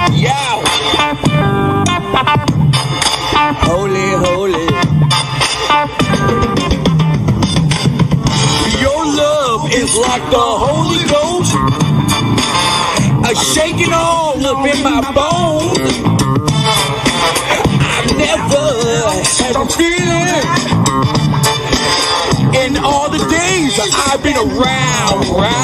Yeah. Holy, holy. Your love is like the Holy Ghost, a shaking all up in my bones. I've never had a feeling in all the days I've been around.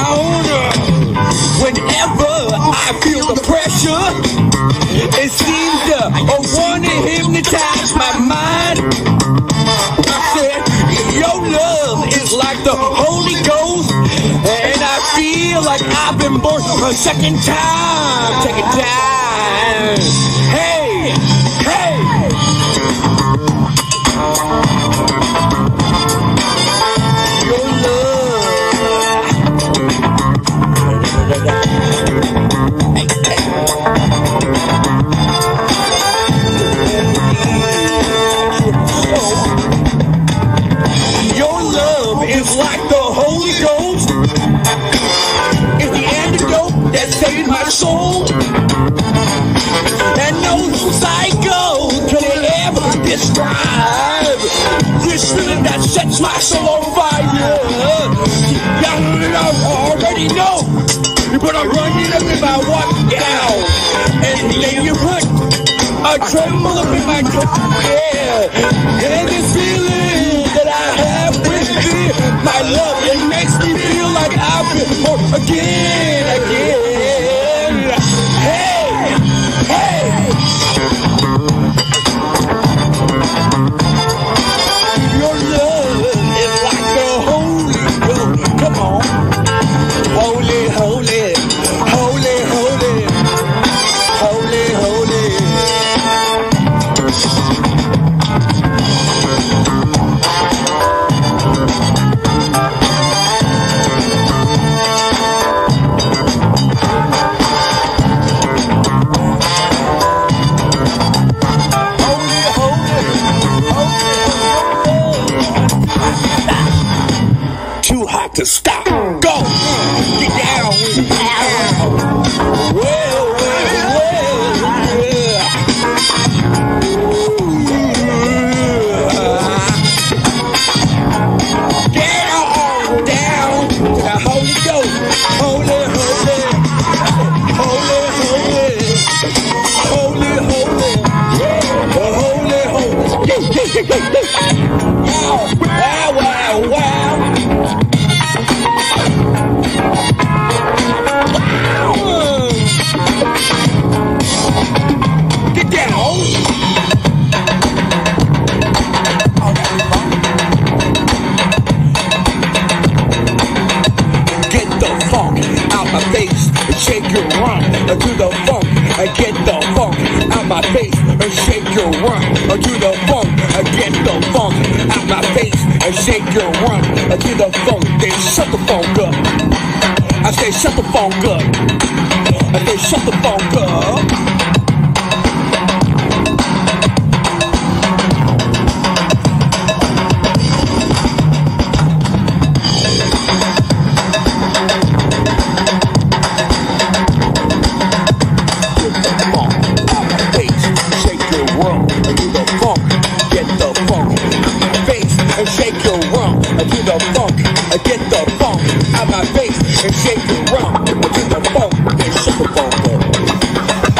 Whenever I feel the pressure, it seems to want to hypnotize my mind. I said, your love is like the Holy Ghost, and I feel like I've been born a second time. Hey, hey. Your love is like the Holy Ghost. It's the antidote that saved my soul. And no psycho can ever describe this feeling that sets my soul on fire. I already know, but I'm running up if I walk down. And then you put a tremble up in my gut. Yeah. And this feeling that I have with thee, my love, it makes me feel like I've been born again. Hey, hey. Your love is like the Holy Ghost. Come on. Holy, holy, holy, holy, holy, holy. Too hot to stop. Go. Get down. Well. Get on down to the Holy Ghost. Holy, holy. Holy, holy. Holy, holy. Holy, holy. Wow. Get down. Get the funk out my face and shake your rump to the funk. Get the funk out my face and shake your rump to the funk. Get the funk out my face and shake your rump to the funk. Then shut the funk up. I say shut the funk up. I say shut the funk up. Get the funk out my face and shake it round to the funk and shut the funk up.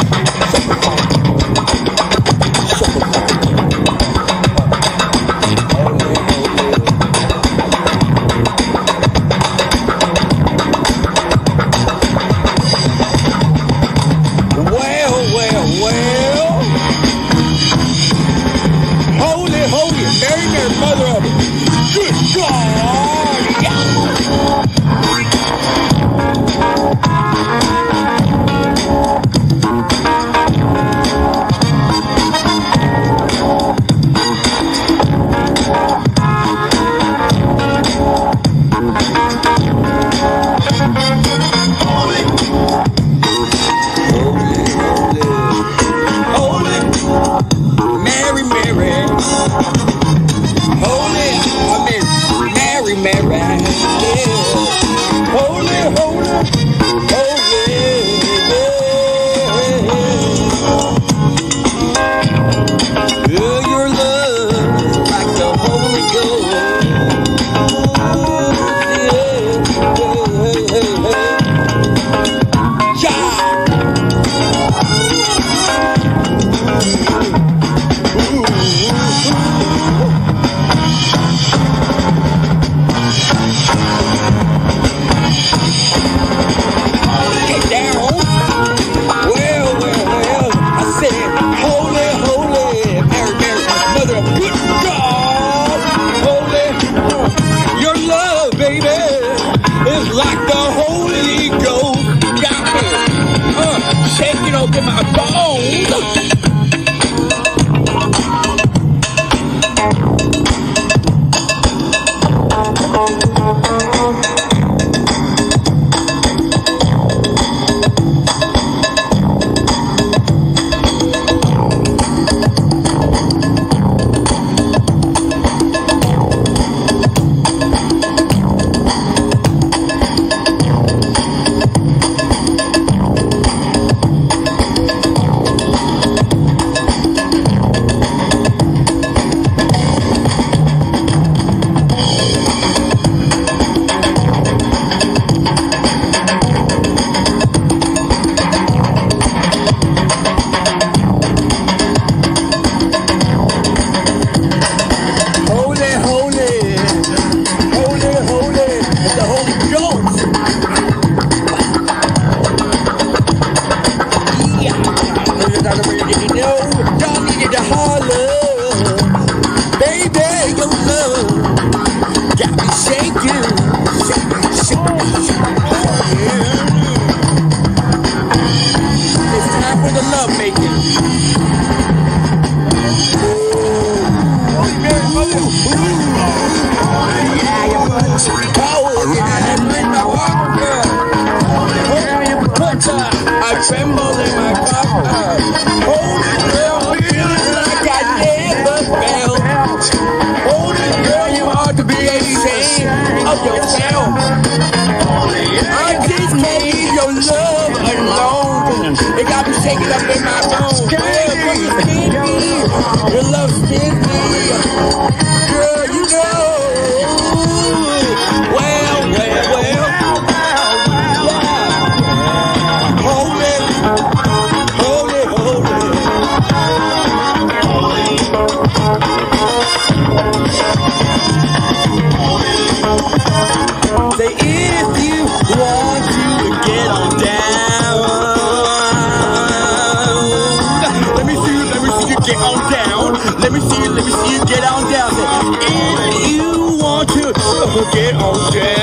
breaking open my bones. I tremble in my heart. Hold it, girl, I'm feeling like I never felt. Hold it, girl, you ought to be ashamed of yourself. I just can't leave your love alone. It got me shaking up in my bones. Well, what you spin me? Your love spin me. Girl, you know. Say if you want to get on down, let me see you get on down. Let me see you get on down. Say if you want to get on down.